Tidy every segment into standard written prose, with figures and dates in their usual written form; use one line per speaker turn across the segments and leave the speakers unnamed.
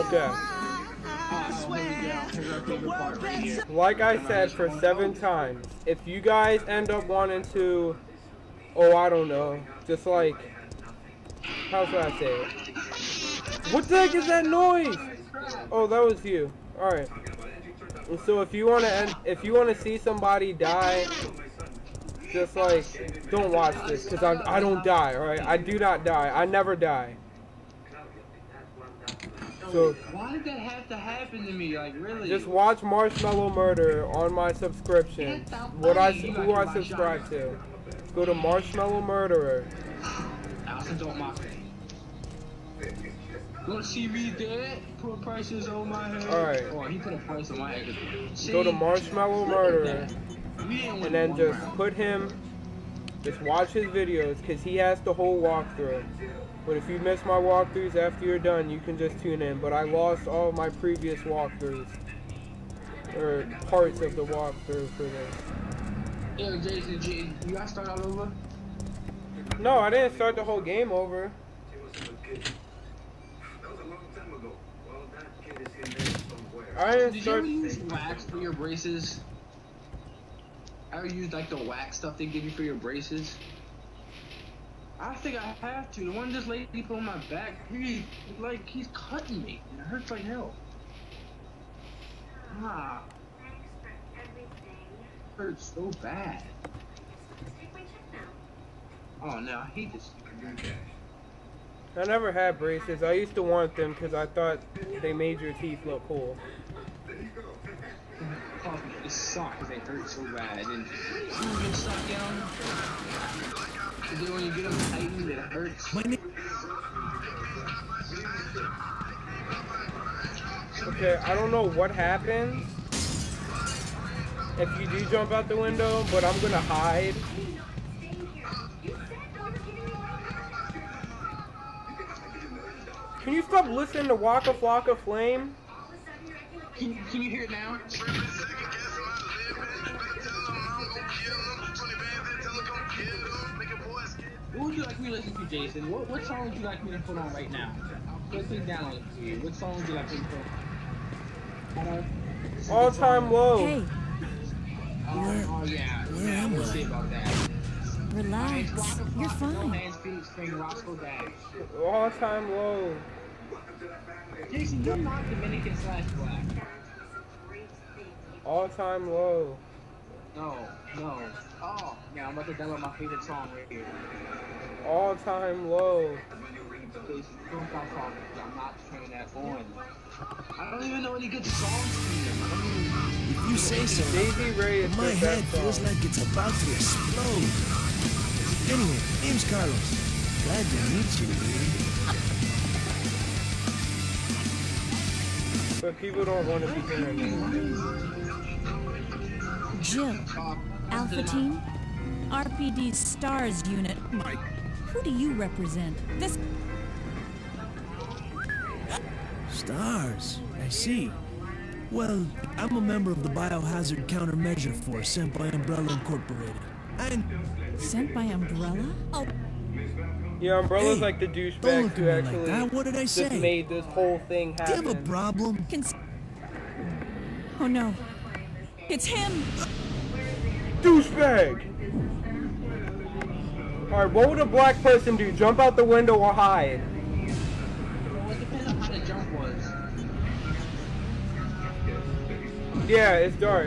Okay. Like I said for 7 times, if you guys end up wanting to, oh, I don't know, just like, how should I say it? What the heck is that noise? Oh, that was you. Alright. So if you want to see somebody die, just like, don't watch this, because I don't die, alright? I do not die. I never die. So,
why did that have to happen to me? Like, really?
Just watch Marshmallow Murder on my subscription. Who I subscribe to. Go to Marshmallow Murderer.
Allison, don't mock me. You want to see me dead? Put prices on my head.
Alright.
Oh, he put a price on my head.
Go to Marshmallow Murderer. And then just put him, just watch his videos, because he has the whole walkthrough. But if you miss my walkthroughs after you're done, you can just tune in. But I lost all my previous walkthroughs. Or parts of the walkthrough for this.
Yo, Jason, you gotta start all over?
No, I didn't start the whole game over. I didn't start.
Did you ever use wax for your braces? I ever use like the wax stuff they give you for your braces? I think I have to. The one this lady put on my back, he's cutting me. It hurts like hell. Ah. It hurts so bad. Oh no, I hate this.
I never had braces. I used to want them because I thought they made your teeth look cool.
Oh, it sucks because they hurt so bad. And you get stuck down. And then when you get them tightened, it hurts.
Okay, I don't know what happens if you do jump out the window, but I'm gonna hide. Can you stop listening to Waka Flocka Flame?
Can you hear it now? What would you like me to listen to, Jason? What song would you like me to put on right now? Let's take down on it for you. What song would you like me to put on?
All Time Low.
Hey.
Oh yeah. Yeah, we'll see about that.
Relax. You're fine.
All Time Low.
Jason, you're not Dominican / black.
All Time Low.
No. Oh, yeah, I'm about to download my favorite song right here.
All Time Low.
Jason, don't stop talking. I'm not turning that on. I don't even know any good songs for you.
If you say so,
Daisy Ray is
my head feels like it's about to explode. Anyway, name's Carlos. Glad to meet you, baby.
But people don't want to be hearing it.
Jill, Alpha Team, RPD Stars Unit.
Mike.
Who do you represent? This...
Stars, I see. Well, I'm a member of the Biohazard Countermeasure Force sent by Umbrella Incorporated.
Sent by Umbrella? Oh.
Yeah, Umbrella's
Hey,
like the douchebag who actually
like that. What did I say?
just made this whole thing happen.
Do you have a problem?
Oh no. It's him!
Douchebag! Alright, what would a black person do? Jump out the window or hide?
Well, it depends on how the jump was.
Yeah, it's dark.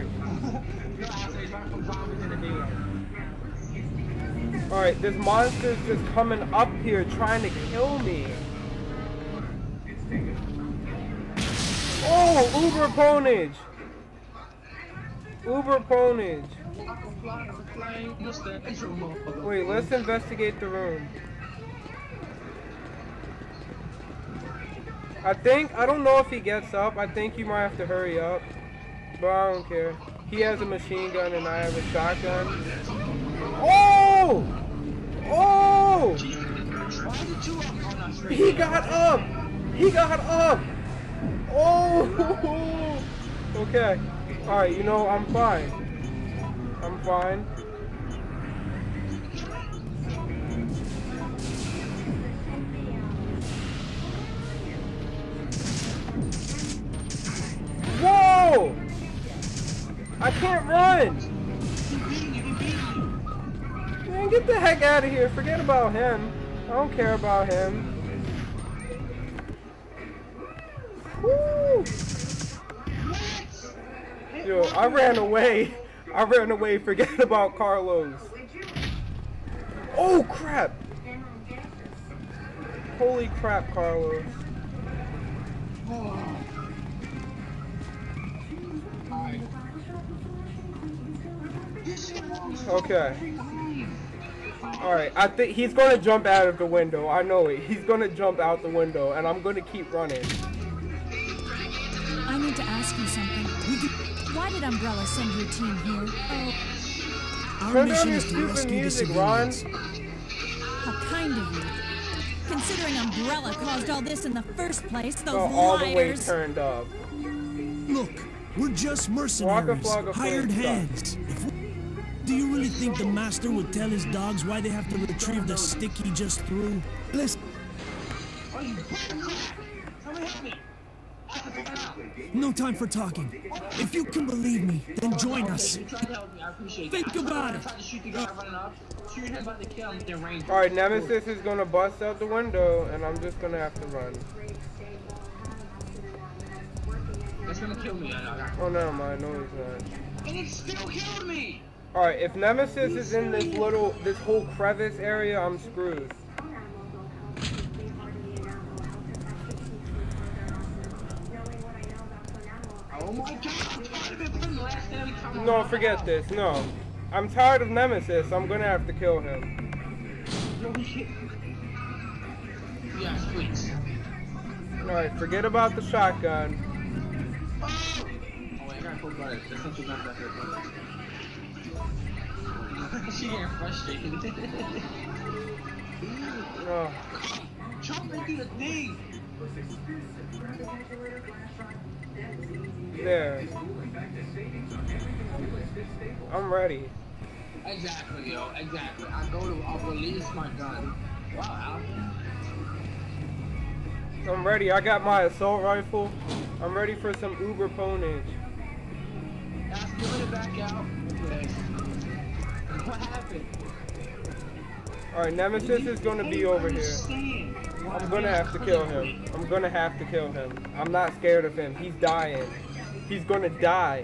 Alright, this monster's just coming up here trying to kill me. Oh, Uber Ponage! Uber Ponage. Wait, let's investigate the room. I don't know if he gets up. I think you might have to hurry up. But I don't care. He has a machine gun and I have a shotgun. Oh! Oh! He got up! He got up! Oh! Okay. Alright, you know, I'm fine. I'm fine. Whoa! I can't run! Man, get the heck out of here. Forget about him. I don't care about him. Woo! Yo, I ran away. I ran away. Forget about Carlos. Oh, crap. Holy crap, Carlos. Okay. Alright, I think he's gonna jump out of the window. I know it. He's gonna jump out the window, and I'm gonna keep running.
I need to ask you something. Why did Umbrella send your team here? Oh,
Our
Turn down
mission
your
is to
stupid
rescue the
music, Ron.
civilians.
how kind of you. Considering Umbrella caused all this in the first place, those
Oh, all the way
liars.
turned up.
Look, we're just mercenaries,
Flocka
hired
Flame
hands. Do you really think the master would tell his dogs why they have to retrieve the stick he just threw? Listen, no time for talking. If you can believe me, then join us. Think about it.
Alright, Nemesis is gonna bust out the window, and I'm just gonna have to run.
It's gonna kill me.
Oh, never mind. No, he's not.
And it still killed me!
Alright, if Nemesis is in this whole crevice area, I'm screwed.
Oh my god, I'm tired of it putting the last enemy time on
No,
my
forget
house.
this. No. I'm tired of Nemesis. I'm gonna have to kill him.
Holy shit. Yes, please.
Alright, forget about the shotgun.
Oh wait, I gotta poke about it. There's something not that hurt. She getting frustrated.
Oh.
Jump into the thing!
There. I'm ready.
Exactly, yo, exactly. I'll release my gun. Wow,
I'm ready. I got my assault rifle. I'm ready for some uber ponage.
Ask me to back out. Okay. What happened?
Alright, Nemesis is gonna be over here. I'm gonna have to kill him. I'm gonna have to kill him. I'm not scared of him. He's dying. He's gonna die.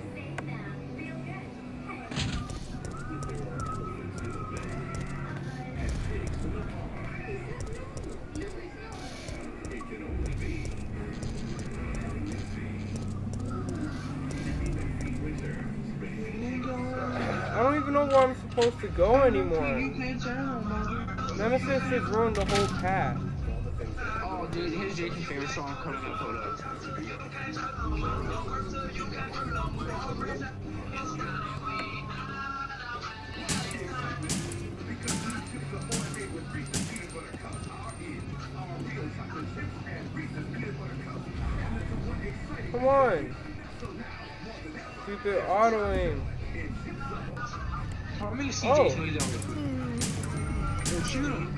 I don't even know where I'm supposed to go anymore. Nemesis has ruined the whole path.
Oh, dude, here's Jason's favorite song coming up. Hold up.
Come on. Stupid auto aim.
Let me see
Oh.
Jason when he's over here. Yo, shoot him.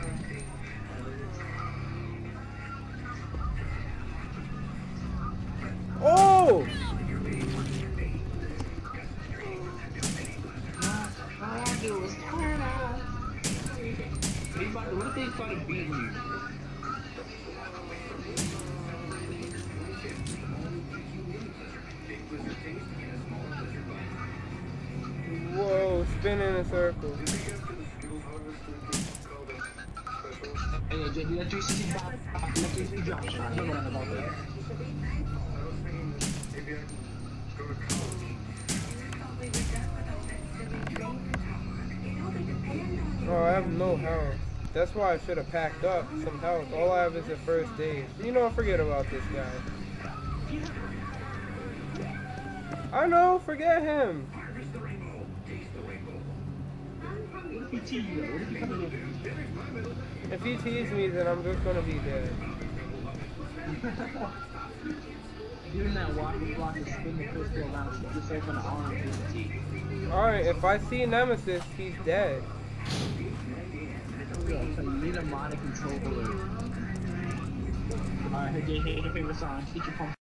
Oh!
All I do is turn out. What if they try to beat me?
Whoa, spin in a circle.
Hey, Jay, do that 360 drop. Do that 360 drop shot. I don't know nothing about that.
Oh, I have no health. That's why I should have packed up some health. All I have is a first aid. You know, forget about this guy. I know, forget him. If he teases me, then I'm just gonna be dead.
Doing that walk block to spin the pistol around, shoot yourself in the arm with the teeth.
Alright, if I see Nemesis, he's dead.
So you need a modded controller. Alright, hey, your favorite song. Feature pump.